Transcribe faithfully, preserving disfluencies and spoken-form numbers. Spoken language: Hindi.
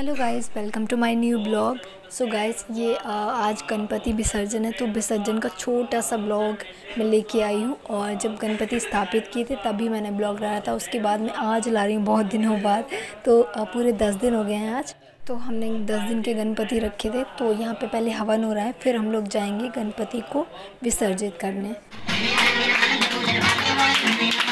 Hello guys, welcome to my new blog. So guys, ये आ, आज गणपति विसर्जन है, तो विसर्जन का छोटा सा ब्लॉग मैं लेके आई हूँ। और जब गणपति स्थापित किए थे तभी मैंने ब्लॉग लाया था, उसके बाद मैं आज ला रही हूँ बहुत दिनों बाद। तो आ, पूरे दस दिन हो गए हैं आज। तो हमने दस दिन के गणपति रखे थे, तो यहाँ पे पहले हवन हो रहा है, फिर हम लोग जाएंगे गणपति को विसर्जित करने।